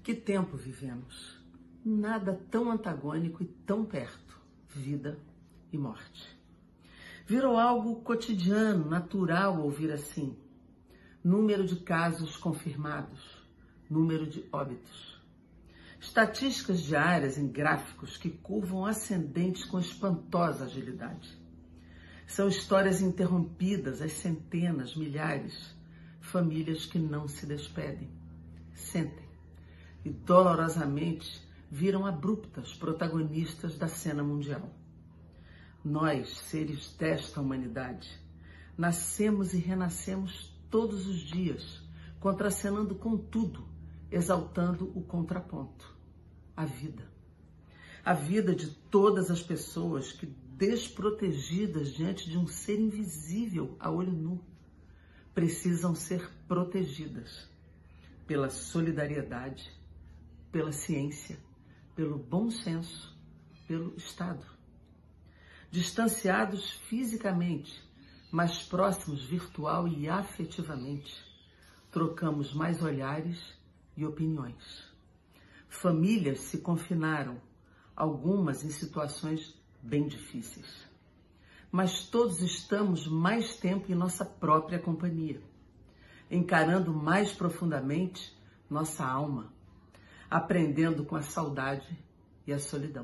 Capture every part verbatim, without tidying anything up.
Que tempo vivemos? Nada tão antagônico e tão perto, vida e morte. Virou algo cotidiano, natural ouvir assim. Número de casos confirmados, número de óbitos. Estatísticas diárias em gráficos que curvam ascendentes com espantosa agilidade. São histórias interrompidas, às centenas, milhares, famílias que não se despedem, sentem e dolorosamente viram abruptas protagonistas da cena mundial. Nós, seres desta humanidade, nascemos e renascemos todos os dias, contracenando com tudo, exaltando o contraponto, a vida. A vida de todas as pessoas que, desprotegidas diante de um ser invisível a olho nu, precisam ser protegidas pela solidariedade, pela ciência, pelo bom senso, pelo Estado. Distanciados fisicamente, mas próximos virtual e afetivamente, trocamos mais olhares e opiniões. Famílias se confinaram, algumas em situações bem difíceis. Mas todos estamos mais tempo em nossa própria companhia, encarando mais profundamente nossa alma, aprendendo com a saudade e a solidão.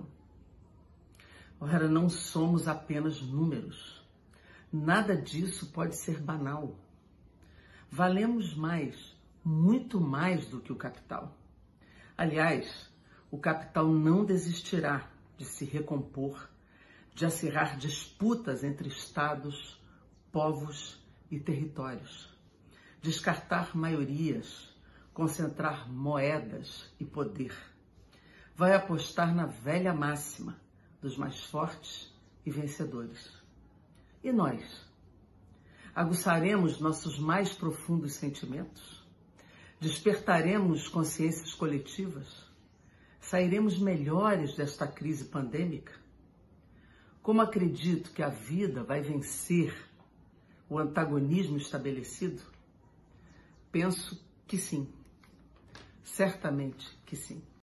Ora, não somos apenas números. Nada disso pode ser banal. Valemos mais, muito mais do que o capital. Aliás, o capital não desistirá de se recompor, de acirrar disputas entre estados, povos e territórios, descartar maiorias, concentrar moedas e poder. Vai apostar na velha máxima dos mais fortes e vencedores. E nós? Aguçaremos nossos mais profundos sentimentos? Despertaremos consciências coletivas? Sairemos melhores desta crise pandêmica? Como acredito que a vida vai vencer o antagonismo estabelecido? Penso que sim. Certamente que sim.